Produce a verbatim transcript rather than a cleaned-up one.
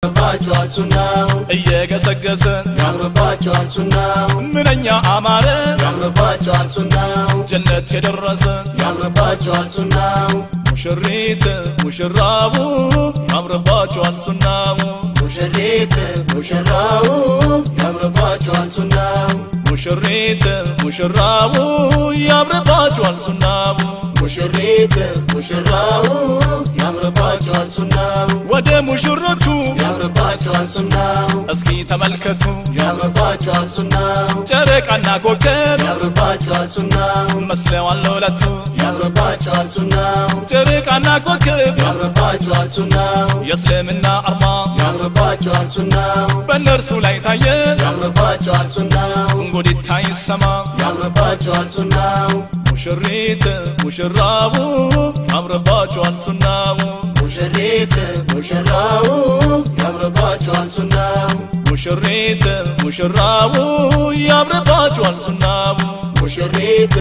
ያምርባቸዋል ሱናው እየገሰገሰ ያምርባቸዋል ሱናው ምንኛ አማረ ያምርባቸዋል ሱናው ጀነት የደረሰ ያምርባቸዋል ሱናው ሙሽሪት ሙሽራቡ ያምርባቸዋል ሱናው ሙሽሪት ሙሽራው ያምርባቸዋል ሱናው ሙሽሪት ሙሽራቡ ያምርባቸዋል ሱናው ሙሽሪት ሙሽራው ያምርባቸዋል ሱናው ወደ ሙሽሮቹ ያምርባቸዋል ሱናው እስኪ ተመልከቱ ያምርባቸዋል ሱናው ጨረቃና ኮከብ ያምርባቸዋል ሱናው መስለዋል ለሁለቱ ያምርባቸዋል ሱናው ጨረቃና ኮከብ ያምርባቸዋል ሱናው የእስልምና አርማ ያምርባቸዋል ሱናው በእነርሱ ላይ ታየ ያምርባቸዋል ሱናው እንጉዲታ ይሰማ ያምርባቸዋል ሱናው ሙሽሪት ሙሽራቡ ያምርባቸዋል ሱናው ሙሽሪት ሙሽራው ያምርባቸዋል ሱናው ሙሽሪት ሙሽራቡ ያምርባቸዋል ሱናው ሙሽሪት